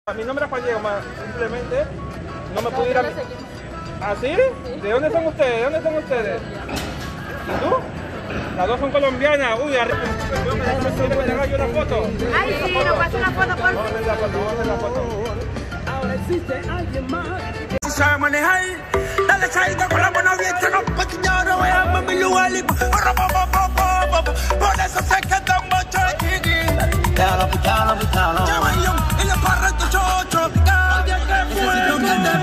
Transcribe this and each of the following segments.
Mi nombre es Juan Diego, simplemente no me pude ir a... ¿Ah, sí? ¿De dónde son ustedes? ¿De dónde son ustedes? ¿Y tú? Las dos son colombianas. Uy, arriba. ¿Me haga yo una foto? Ay, sí, nos pasa una foto, por favor. Vamos a hacer la foto, vamos a hacer la foto. Ahora existe alguien más. Si sabe manejar, dale salida con la mano abierta, no pa' que yo no vea mi lugar y por eso se quedan mucho chiqui. Déjalo, picalo. Lleva yo en el parrete chocho, cada día que necesito que te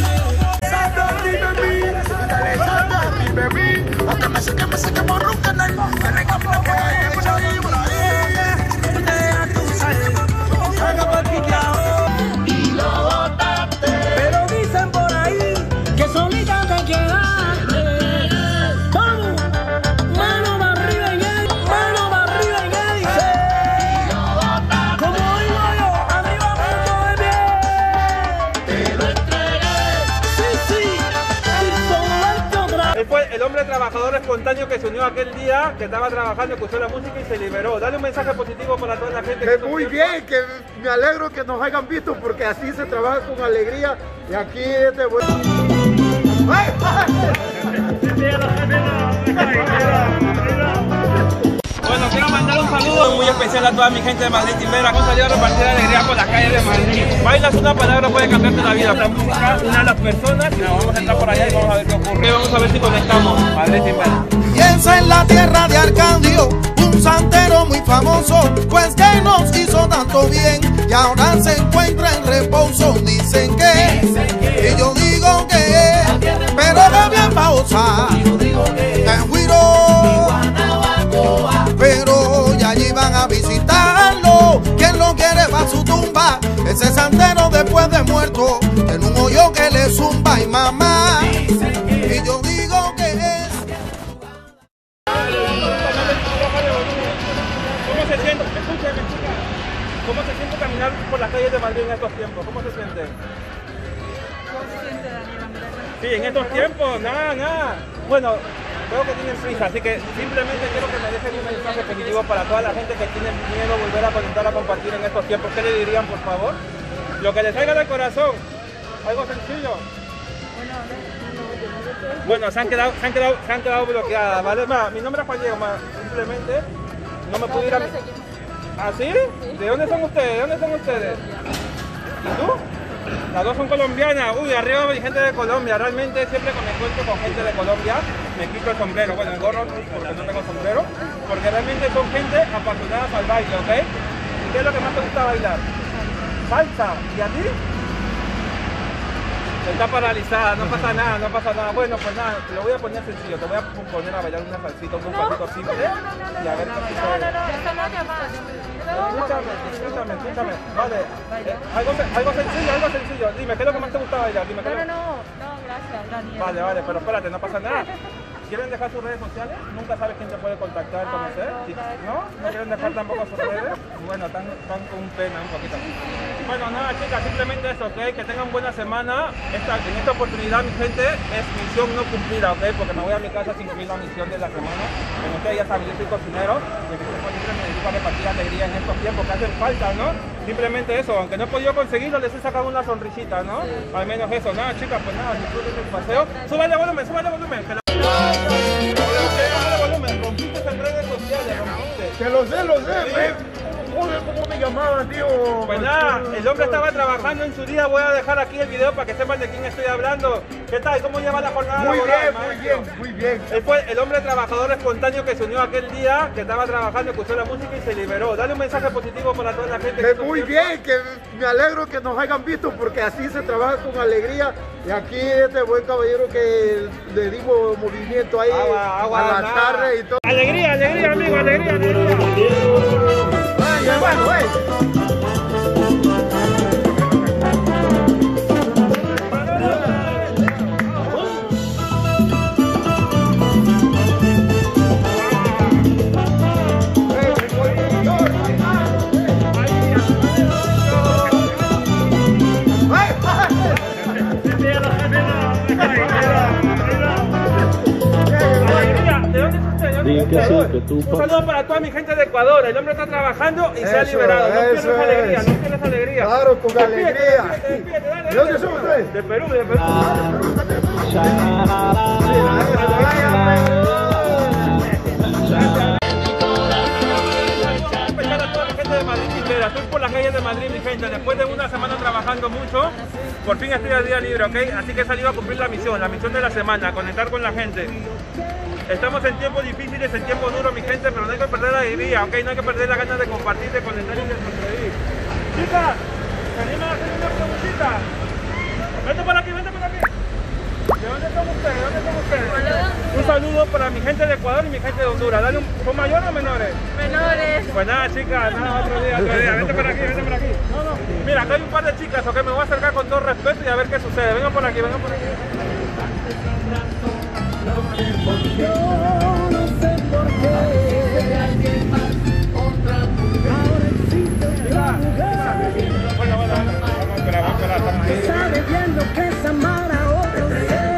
salta mi baby, aunque me sé por un canal, que recapito que hay por ahí, deja tu sal, salga pa' picao. Y lo botaste, pero dicen por ahí que solita te quedaste. Vamos, mano va arriba en él, mano va arriba en él, dice. Y lo botaste, como digo yo, arriba punto de pie. Te lo entregué, sí, y solamente otra. Él fue el hombre trabajador espontáneo que se unió aquel día, que estaba trabajando, escuchó la música y se liberó. Dale un mensaje positivo para toda la gente. Que muy bien, que me alegro que nos hayan visto porque así se trabaja con alegría y aquí es de buen... ¡Ay! Bueno, quiero mandar un saludo muy especial a toda mi gente de Madrid Timbera. Hemos salido a repartir alegría por las calles de Madrid. Bailas una palabra, puede cambiarte la vida. La música une a las personas. Vamos a entrar por allá y vamos a ver qué ocurre. Vamos a ver si conectamos. Madrid Timbera. Piensa en la tierra de Arcandio, un santero muy famoso, pues que nos hizo tanto bien y ahora se encuentra en reposo. Dicen que, y yo digo que, pero va bien pausa, en Huiro, pero ya allí van a visitarlo. Quien lo quiere va a su tumba, ese santero después de muerto, en un hoyo que le zumba y mamá, y yo digo que es. ¿Cómo se siente? Escúchame. ¿Cómo se siente caminar por las calles de Madrid en estos tiempos? ¿Cómo se siente? ¿Cómo se siente, Daniela? Sí, en estos tiempos, nada. Bueno, creo que tienen prisa, así que simplemente quiero que me dejen un mensaje positivo para toda la gente que tiene miedo a volver a conectar, a compartir en estos tiempos. ¿Qué le dirían, por favor? Lo que les salga del corazón. Algo sencillo. Bueno, se han quedado bloqueadas, ¿vale? Mi nombre es Juan Diego, simplemente no me pude ir a... ¿Ah, sí? ¿De dónde son ustedes? ¿De dónde son ustedes? ¿Y tú? Las dos son colombianas. Uy, arriba hay gente de Colombia. Realmente siempre que me encuentro con gente de Colombia me quito el sombrero. Bueno, el gorro porque no tengo sombrero. Porque realmente son gente apasionada al baile, ¿ok? ¿Y qué es lo que más te gusta bailar? Salsa. ¿Y a ti? Está paralizada, no pasa nada. Bueno, pues nada, te lo voy a poner sencillo. Te voy a poner a bailar una salsita, un pasito simple. Y a ver qué sucede. Escúchame. Vale. Algo sencillo. Dime, ¿qué es lo que más te gusta bailar? Dime, No, gracias, Daniela. Vale, pero espérate, no pasa nada. ¿Quieren dejar sus redes sociales? Nunca sabes quién te puede contactar, conocer. ¿No? ¿No quieren dejar tampoco sus redes? Bueno, están con pena un poquito. Bueno, nada, chicas, simplemente eso, ¿ok? Que tengan buena semana. En esta oportunidad, mi gente, es misión no cumplida, ¿ok? Porque me voy a mi casa sin cumplir la misión de la semana. Como ustedes ya saben, yo soy cocinero y mi tiempo libre me dedico a repartir alegría en estos tiempos que hacen falta, ¿no? Simplemente eso, aunque no he podido conseguirlo, les he sacado una sonrisita, ¿no? Al menos eso. Nada, chicas, pues nada, disfruten del paseo. Súbale volumen. Rompiste en redes sociales, rompiste. Que lo sé, joder, ¿cómo me llamaban, tío? Pues nada, el hombre estaba trabajando en su día. Voy a dejar aquí el video para que sepan de quién estoy hablando. ¿Qué tal? ¿Cómo lleva la jornada laboral, maestro? Muy bien. Él fue el hombre trabajador espontáneo que se unió aquel día, que estaba trabajando, escuchó la música y se liberó. Dale un mensaje positivo para toda la gente. Que muy bien, que me alegro que nos hayan visto porque así se trabaja con alegría y aquí este buen caballero que le dimos movimiento ahí agua a la tarde y todo. Alegría, amigo, alegría. Bueno, ¿De dónde es usted? Ecuador. Un saludo para toda mi gente de Ecuador. El hombre está trabajando y se ha liberado. No pierdas alegría, no pierdas alegría. Claro, con alegría. ¿De dónde son ustedes? De Perú, de Perú. Estoy por las calles de Madrid, mi gente. Después de una semana trabajando mucho, por fin estoy al día libre, ¿ok? Así que he salido a cumplir la misión de la semana, conectar con la gente. Estamos en tiempos difíciles, en tiempos duros, mi gente, pero no hay que perder la alegría, ¿ok? No hay que perder la ganas de compartir, de conectar y de sonreír. Chicas, ¿se animan a hacer una preguntita? Vente por aquí, vente por aquí. ¿De dónde son ustedes? ¿De dónde son ustedes? Hola. Un saludo para mi gente de Ecuador y mi gente de Honduras. Dale ¿son mayores o menores? Menores. Pues nada, chicas, nada, otro día. Vente por aquí, vente por aquí. No, no. Mira, acá hay un par de chicas, ok, me voy a acercar con todo respeto y a ver qué sucede. Vengan por aquí, vengan por aquí. Yo no sé por qué alguien más, otra mujer. Ahora existe otra mujer. Bueno, vamos a esperar, estamos ahí. Sabe bien lo que es amar a otro ser.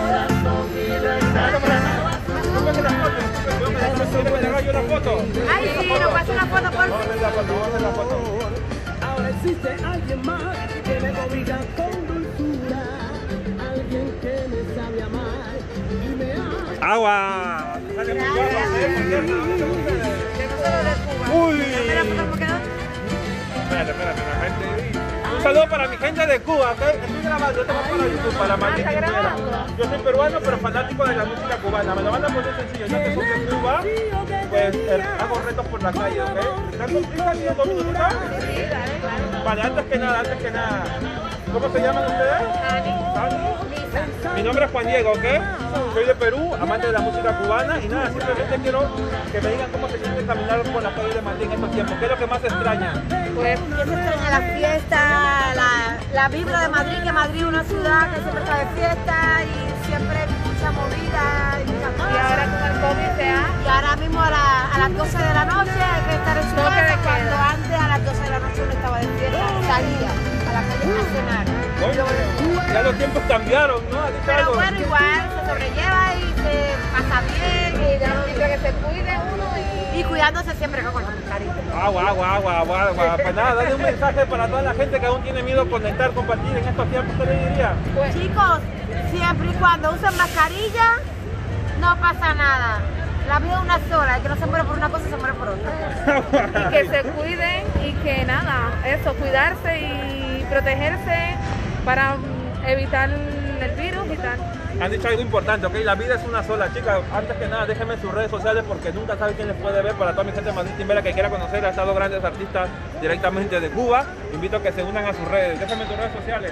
Yo la foto. Ay, sí, nos pasa una foto, por Vamos a ver la foto, vamos a ver la foto. Ahora existe alguien más que me cobija con dulzura. Alguien que me sabe amar y me ama. ¡Agua! Sale muy guapa, Que no solo de Cuba. Uy. Espera, ¿cómo quedó? Espérate, la gente. Un saludo para mi gente de Cuba, ¿ok? Estoy grabando, esto va para YouTube, para Madrid. Yo soy peruano, pero fanático de la música cubana. Me lo mandan por un sencillo. Yo que soy de Cuba, pues hago retos por la calle, ¿ok? ¿Están contigo, tío? ¿Conmigo tú estás? Vale, antes que nada, ¿cómo se llaman ustedes? Dani. Mi nombre es Juan Diego, ¿ok? Soy de Perú, amante de la música cubana y nada, simplemente quiero que me digan cómo se siente caminar por la calle de Madrid en estos tiempos. ¿Qué es lo que más extraña? Pues yo se extraña la fiesta, la vibra de Madrid, que Madrid es una ciudad que siempre está de fiesta y siempre hay mucha movida y mucha cosa. Y ahora con el COVID se ha... Y ahora mismo a las 12 de la noche hay que estar en su Toque de casa, queda. cuando antes a las 12 de la noche uno estaba de fiesta, salía a la calle a cenar. Oye, ya los tiempos cambiaron, ¿no? Pero bueno, igual se sobrelleva y se pasa bien y ya no Siempre que se cuide uno y cuidándose siempre con la mascarilla. Agua. Pues nada, dale un mensaje para toda la gente que aún tiene miedo a conectar, compartir en estos tiempos. ¿Qué le diría? Chicos, siempre y cuando usen mascarilla, no pasa nada. La vida es una sola, el que no se muere por una cosa se muere por otra. y que se cuiden y que nada, eso, cuidarse y protegerse para evitar el virus y tal. Han dicho algo importante, ¿ok? La vida es una sola, chicas. Antes que nada, déjenme sus redes sociales porque nunca saben quién les puede ver. Para toda mi gente de Madrid Timbera que quiera conocer a estos dos grandes artistas directamente de Cuba, invito a que se unan a sus redes. Déjenme tus redes sociales.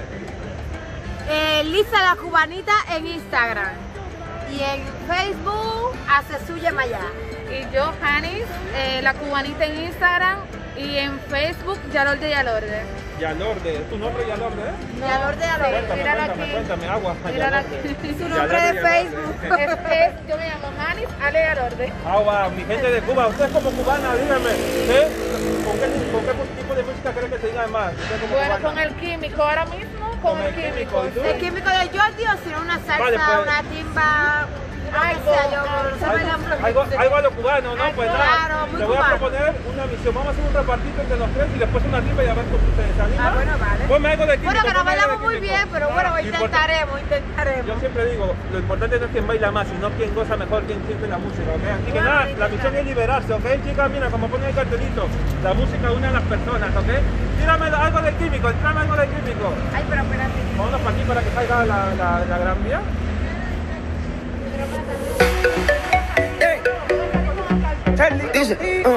Lisa la Cubanita en Instagram y en Facebook Acesuye Maya. Y yo, Janis, la cubanita en Instagram y en Facebook, Yalorde Yalorde. Yalorde, ¿es tu nombre Yalorde? Yalorde Yalorde. Mírala aquí. Cuéntame, agua. Mírala Yalorde. aquí. Su nombre de Facebook. Yo me llamo Janis Ale Yalorde. Agua, mi gente de Cuba, ustedes como cubana, díganme, ¿con qué tipo de música creen que se diga más? Ustedes como Bueno, cubana. con el químico, ahora mismo con el químico. ¿Y tú? El químico de Jordi o si no una salsa, Vale, pues. una timba, lo que sea yo, pero no se baila Algo a lo cubano, ¿no? Pues nada, claro, muy te voy a cubano. proponer una misión. Vamos a hacer un repartito entre los tres y después una timba y a ver cómo ustedes se animan. Ah, bueno, vale. Ponme algo de químico. Bueno, que no ponme algo bailamos de muy químico. bien, pero bueno, Nada, intentaremos. Yo siempre digo, lo importante no es quién baila más, sino quién goza mejor, quién siente la música, ¿ok? Así que nada, la misión es liberarse, ¿ok? Chicas, mira, como pone el cartelito, la música une a las personas, ¿ok? Tírame algo de químico, tírame algo de químico. Ay, pero espérate. Vámonos para aquí para que salga la gran vía. Dice,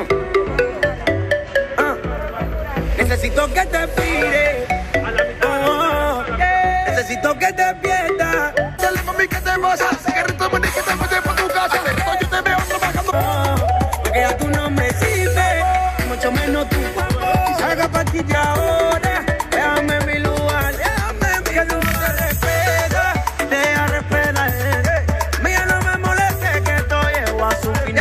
necesito que te pire, A la mitad. necesito que te pierdas. Dale mami que te vas a hacer, que te metes por tu casa, yo te veo trabajando. Porque ya tú no me sirves, mucho menos tu cuerpo. Si salga para ti de ahora, déjame mi lugar, déjame que tú no te respetas, deja respetar. Mira, no me moleste que esto llevo a su final.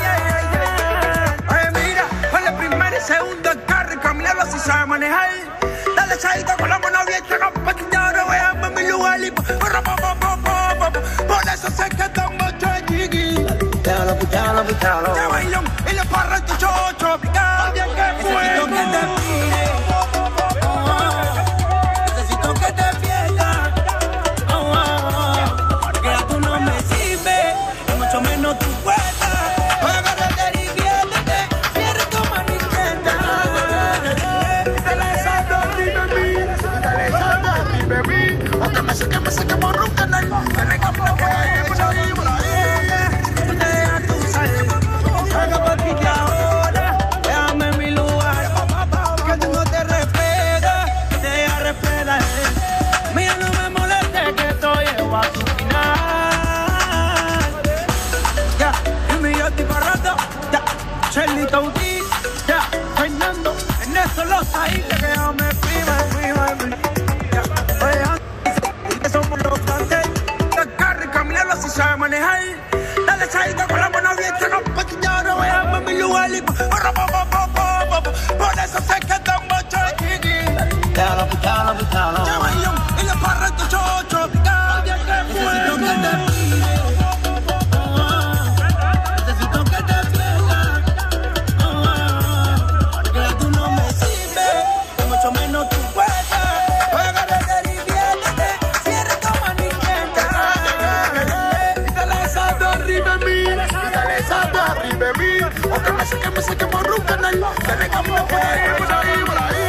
Ay, mira, con el primer y segundo el carro y caminarlo así sabe manejar. Dale salto con la mano abierta, no pa' que ahora déjame mi lugar y por eso sé que estamos chiqui. Déjalo escuchar. De bailón y le parra tu show tropical. Necesito que te mire. Necesito que te pierdas. Porque ya tú no me sirves, y mucho menos tu cuenta. Agárrate y diviértete, cierra tu manigueta. Dale salsa, mi baby. Aunque me sé por un canal. Me regalo que hay por ahí, por ahí. Déjame en mi lugar, que tú no te respetas, te deja respetar. Mira, no me moleste que estoy a su final. Ya, y mi yo estoy rato, ya, Chelito Uti, ya, Fernando, en eso los ahí te quedamos prima. Ya, oye, que somos los cantes, carro y caminarlo si sabe manejar. Dale chaito con la mano abierta, no pa' que yo no voy a ver mi lugar y por eso sé que estamos chiqui. Déjalo. Ya bailón y le parra tu show tropical. Necesito que te mire. Necesito que te pierdas. Porque ya tú no me sirves, y mucho menos tu cuenta. Agárrate y diviértete, cierra tu manigueta. Dale salsa arriba de mí. Dale salsa arriba de mí. Aunque me sé por un canal. Me regalo que hay por ahí, por ahí.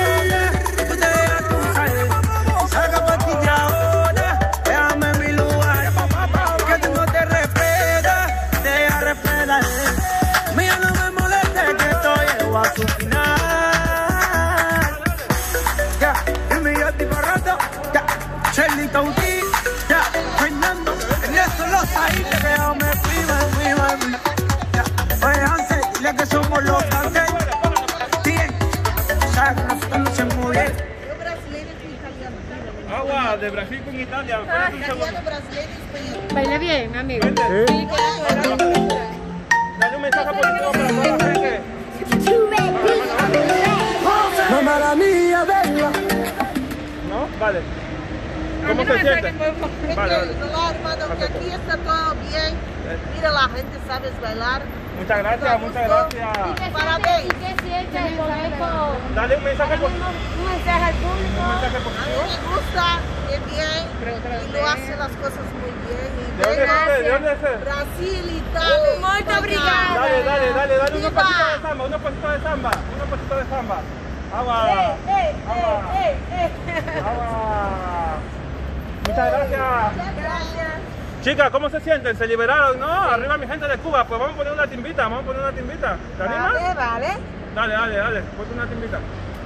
Salga pa' ti ya ahora, déjame en mi lugar, que tú no te respetas, te deja respetar. Mira, no me moleste que estoy a su final. Ya, y mi yo tipo rato, ya, Chelito Uti, ya, Fernando, en eso los ahí te quedamos prima. Ya, oye, Hansel, dile que somos los cantes. Bien, sabes que nosotros nos hacemos bien. Agua de Brasil con Italia. Baila bien, amigo. Dale un mensaje positivo para toda la gente. Mamá la mía, bella. ¿No? Vale. ¿Cómo se siente? Vale. Hola, hermano, que aquí está todo bien. Mira, la gente sabe bailar. Muchas gracias. Parabéns. ¿Qué sientes con esto? Dale un mensaje positivo. Un mensaje al público. Un mensaje A mí positivo. me gusta, es bien, y lo hace las cosas muy bien. Y ¿De dónde es usted? ¿De dónde es? Brasil, Italia. Muy España. obrigada. Dale, Viva. unos pasitos de samba. Agua. Agua. Muchas gracias. Gracias. Chicas, ¿cómo se sienten? ¿Se liberaron, no? Arriba mi gente de Cuba. Pues vamos a poner una timbita. ¿Te animas? Vale. Dale. Ponte una timbita.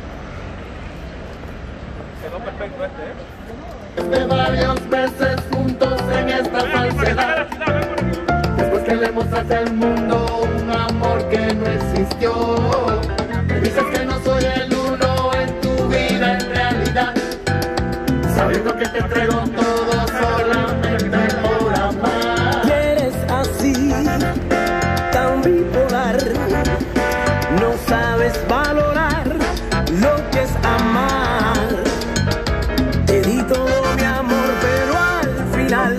Quedó perfecto este, ¿eh? De varios meses juntos en esta falsedad. Después que le mostraste al mundo un amor que no existió. Me dices que no soy el uno en tu vida en realidad. Sabiendo que te entrego todo solamente por amar. Y eres así, tan bipolar. No sabes valorar lo que es amar. Te di todo mi amor, pero al final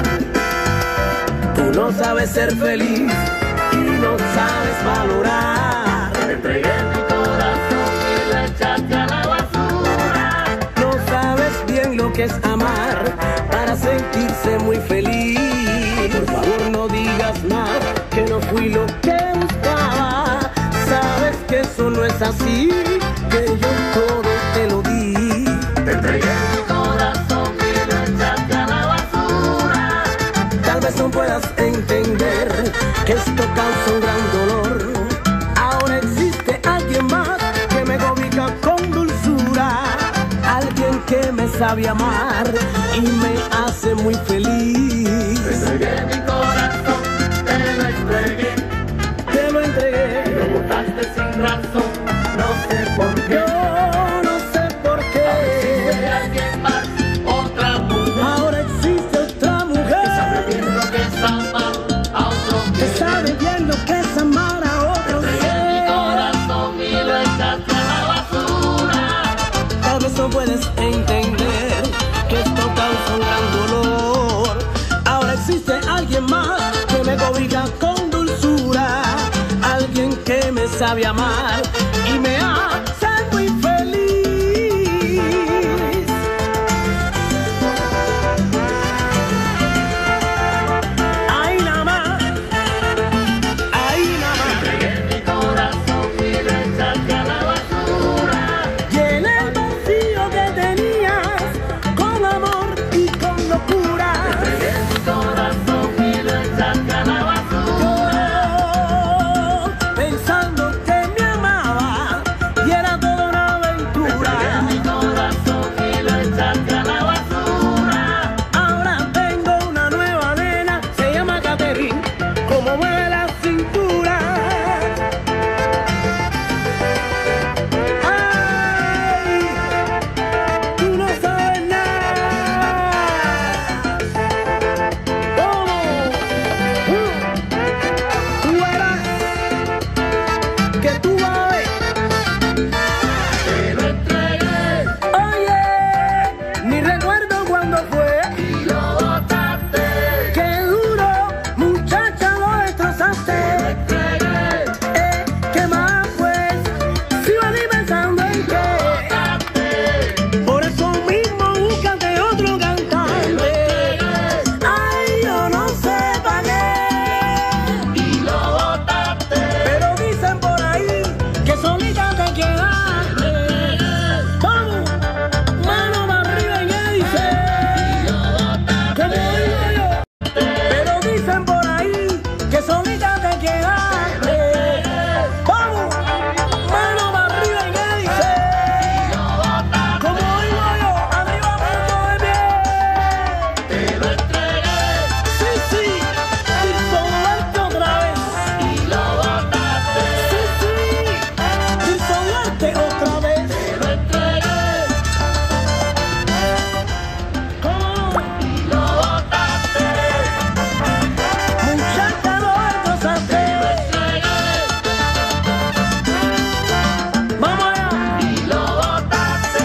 tú no sabes ser feliz y no sabes valorar. Te entregué mi corazón y lo echaste a la basura. No sabes bien lo que es amar para sentirse muy feliz. Por favor no digas más, que no fui lo que buscaba. Sabes que eso no es así, que yo todo te lo di. Te entregué mi corazón y lo echaste a la basura. Tal vez no puedas entender que esto causa un gran dolor. Ahora existe alguien más que me cobija con dulzura. Alguien que me sabe amar y me hace muy feliz. Te entregué mi corazón, te lo entregué. Te lo entregué. Lo botaste sin razón, no sé por qué. Yo no sé por qué. Existe alguien más, otra mujer. Ahora existe otra mujer Que sabe bien lo que es amar a otro. que sabe bien lo que es amar a otro. Te entregué mi corazón y lo echaste a la basura. Tal vez no puedes entender que esto causa un gran dolor. Ahora existe alguien más que me cobija con dulzura. sabe amar y me hace muy feliz. Ay, nada más, ay, nada más. Entregué mi corazón y lo echaste a la basura. Llené el vacío que tenías con amor y con locura. Entregué mi corazón y lo echaste a la basura. Yo, pensando que me amaba y era toda una aventura. Entregué mi corazón y lo echaste a la basura. Ahora tengo una nueva nena, se llama Catherine, como mueve la cintura. Ay, tú no sabes nada. ¿Cómo? Tú verás que tú vas a ver. Te lo entregué Oye, ni recuerdo cuándo fue. y lo botaste. Qué duro, muchacha, lo destrozaste. Entregué, ¿Qué más pues? Sigo ni pensando en qué. botaste. Por eso mismo búscate otro cantante. Ay, yo no sé pa' qué. Y lo botaste. Pero dicen por ahí que solita te quedaste. Vamos, mano más arriba y ya dice. Como digo yo. Pero dicen por ahí que solita te quedaste. Vamos, mano más arriba y ya dice. Como digo yo, arriba mucho de pie. Te lo entregué Sí, sí, y sonarte otra vez. y lo botaste. Sí, sí, y sonarte otra vez. Te lo entregué ¿Cómo? y lo botaste. Muchacha, lo destrozaste. Vamos allá. Y lo botaste.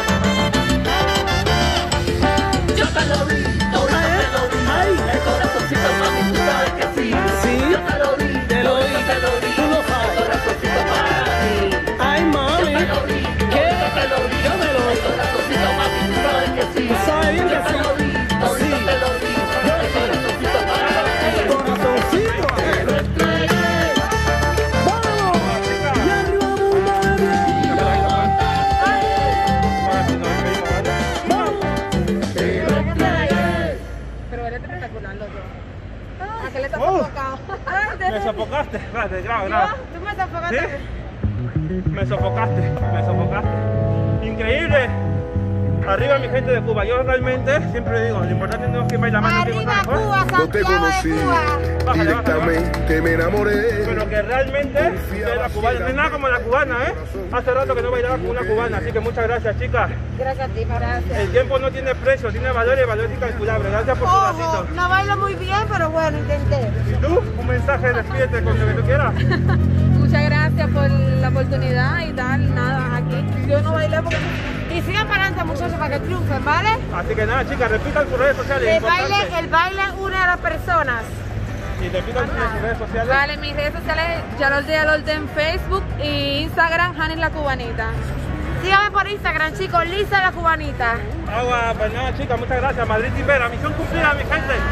Yo te lo di, todito te lo di. Ay. El corazoncito, mami, tú sabes que sí. Sí. Yo te lo di, Te lo di. todito te lo di. Tú lo sabes. El corazoncito para ti. Ay, mami. Yo te lo di, ¿Qué? todito te lo di. Yo te lo El di. corazoncito, mami, tú sabes que sí. Tú sabes bien Yo que te sí. lo di, todito Sí. te lo di. El corazoncito para ti. Corazoncito. Te lo entregué. Vamos. Y arriba mundo de pie. Vamos. Te lo entregué. Pero él es espectacular, los dos. ¿A qué le está Oh. sofocado? Me sofocaste, espérate, graba, ¿Yo? graba. ¿Tú me sofocaste? ¿Sí? Me sofocaste, me sofocaste. Increíble. Arriba mi gente de Cuba. Yo realmente siempre digo, lo importante no es que baila más, no Arriba mejor. Cuba, No te Santiago conocí, de Cuba. directamente me enamoré. Pero que realmente de la cubana, no es nada como la cubana, ¿eh? Hace rato que no bailaba con una cubana, así que muchas gracias, chicas. Gracias a ti, gracias. El tiempo no tiene precio, tiene valor y el valor es incalculable. Gracias por tu Ojo, ratito. no bailo muy bien, pero bueno, intenté. ¿Y tú? Un mensaje, despídete con lo que tú quieras. Muchas gracias por la oportunidad y tal, nada, aquí. Yo no bailé porque... Y sigan para adelante, muchachos, para que triunfen, ¿vale? Así que nada, chicas, repitan sus redes sociales. importante. El baile une a las personas. Y repitan sus redes sociales. Vale, mis redes sociales, Yalorde en Facebook y Instagram, Janis la Cubanita. Síganme por Instagram, chicos, Lisa la Cubanita. Agua, pues nada, chicas, muchas gracias. Madrid Timbera, misión cumplida, mi gente.